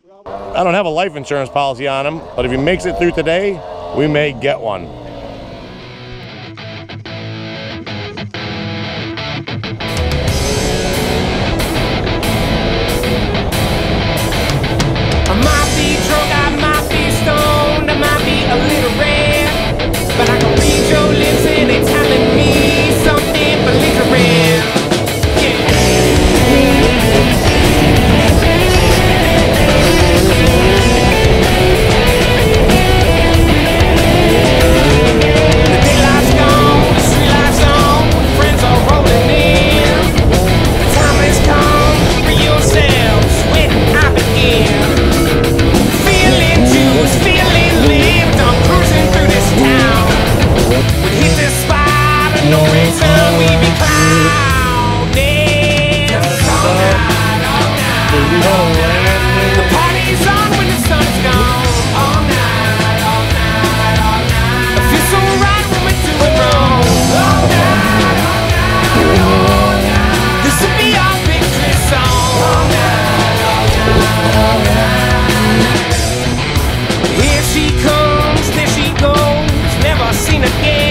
I don't have a life insurance policy on him, but if he makes it through today, we may get one. I might be drunk, I might be stoned, I might be a little red, but I can read your lips and they telling me something belligerent. No reason we be clowning. The party's on when the sun is gone. All night, all night, all night. I feel so right when we're doing wrong. All night, all night, all night. This will be our victory song. All night, all night, all night. Here she comes, there she goes, never seen again.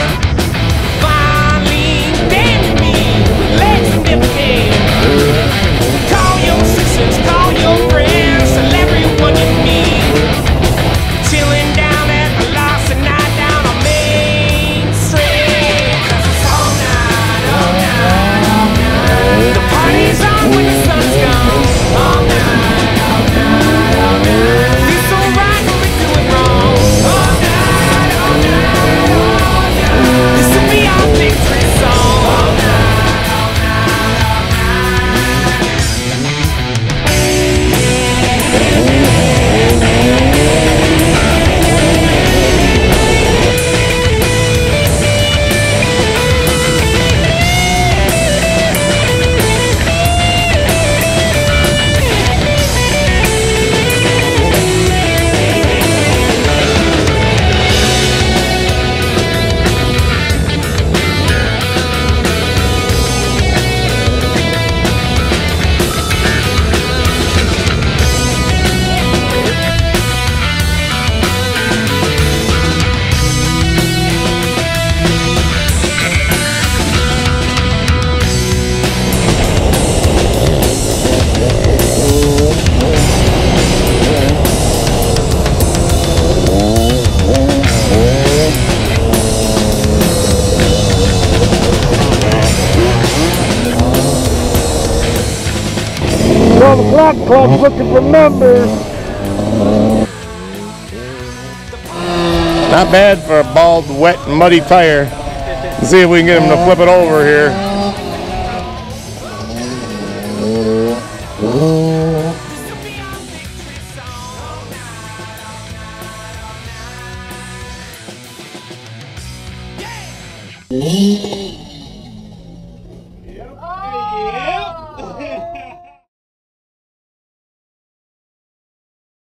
Call your sisters, call your friends, tell everyone you meet. Chilling down at the Lost and Night down on Main Street. 'Cause it's all night, all night, all night. The party's on when the sun's gone. All night, all night, all night. Feels so right when we're doing wrong. All night, all night, all night. This will be our victory song. All night. Well, the Black Club's looking for members. Not bad for a bald, wet, muddy tire. Let's see if we can get him to flip it over here. Yeah.